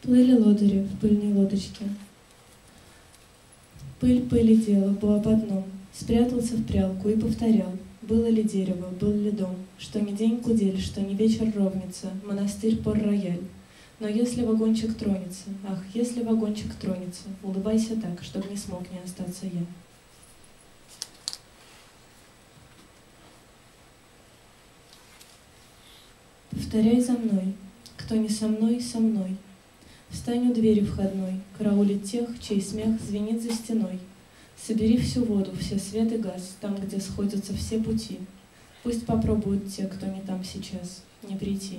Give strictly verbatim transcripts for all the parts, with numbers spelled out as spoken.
Плыли лодыри в пыльной лодочке. Пыль пыли дело, было об одном. Спрятался в прялку и повторял. Было ли дерево, был ли дом, что ни день кудель, что ни вечер ровница, монастырь пор-рояль. Но если вагончик тронется, ах, если вагончик тронется, улыбайся так, чтоб не смог не остаться я. Повторяй за мной, кто не со мной, со мной. Встань у двери входной, караулить тех, чей смех звенит за стеной. Собери всю воду, все свет и газ, там, где сходятся все пути. Пусть попробуют те, кто не там сейчас, не прийти.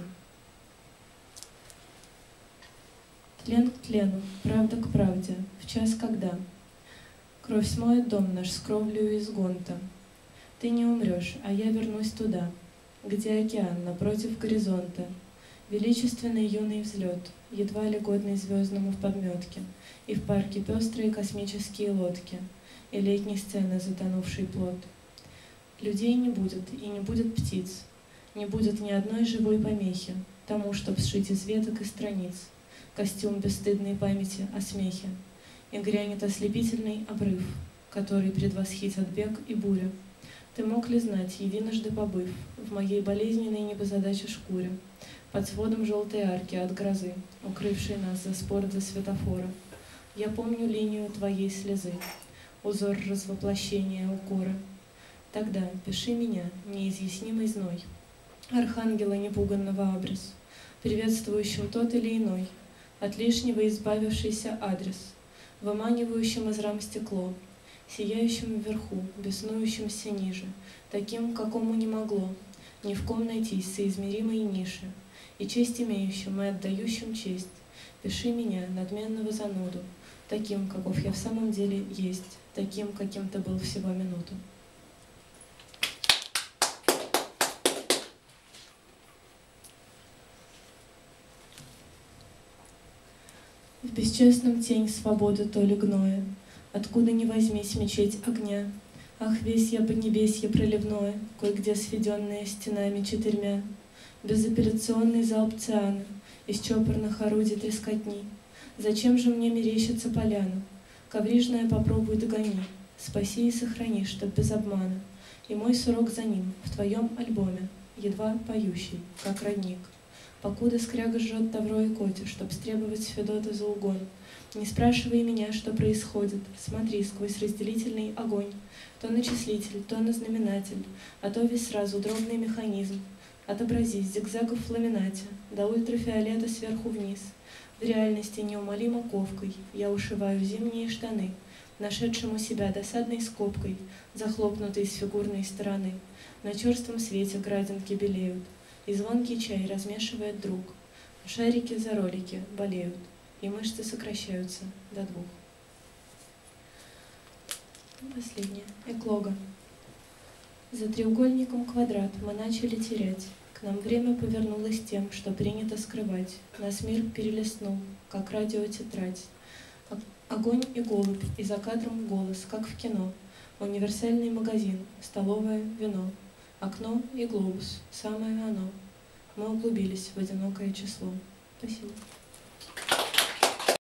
Тлен к тлену, правда к правде, в час когда кровь смоет дом наш с кровлею из гонта. Ты не умрешь, а я вернусь туда, где океан напротив горизонта. Величественный юный взлет, едва ли годный звездному в подметке, и в парке пестрые космические лодки, и летней сцены затонувший плод. Людей не будет, и не будет птиц, не будет ни одной живой помехи тому, чтоб сшить из веток и страниц костюм бесстыдной памяти о смехе, и грянет ослепительный обрыв, который предвосхитят бег и буря. Ты мог ли знать, единожды побыв в моей болезненной небозадаче шкуре, под сводом желтой арки от грозы, укрывшей нас за спор до светофора? Я помню линию твоей слезы, узор развоплощения укора. Тогда пиши меня, неизъяснимый зной, архангела непуганного абрис, приветствующим тот или иной, от лишнего избавившийся адрес, выманивающим из рам стекло, сияющим вверху, беснующимся ниже, таким, какому не могло ни в ком найтись соизмеримой ниши, и честь имеющим и отдающим честь. Пиши меня, надменного зануду, таким, каков я в самом деле есть, таким, каким ты был всего минуту. В бесчестном тень свободы то ли гноя, откуда ни возьмись мечеть огня. Ах, весь я поднебесье проливное, кое-где сведенное стенами четырьмя. Безапелляционный залп циана из чопорных орудий трескотни. Зачем же мне мерещится поляна? Коврижная попробуй догони, спаси и сохрани, чтоб без обмана. И мой сурок за ним, в твоем альбоме, едва поющий, как родник. Покуда скряга жжет тавро и коти, чтоб стребовать с Федота за угон. Не спрашивай меня, что происходит, смотри сквозь разделительный огонь. То на числитель, то на знаменатель, а то весь сразу дробный механизм. Отобрази зигзагов в ламинате, до ультрафиолета сверху вниз. В реальности неумолимо ковкой я ушиваю зимние штаны, нашедшему себя досадной скобкой, захлопнутой с фигурной стороны. На черством свете градинки белеют, и звонкий чай размешивает друг. Шарики за ролики болеют, и мышцы сокращаются до двух. Последнее. Эклога. За треугольником квадрат мы начали терять. К нам время повернулось тем, что принято скрывать. Нас мир перелистнул, как радиотетрадь. Огонь и голубь, и за кадром голос, как в кино. Универсальный магазин, столовое, вино. Окно и глобус, самое оно. Мы углубились в одинокое число. Спасибо.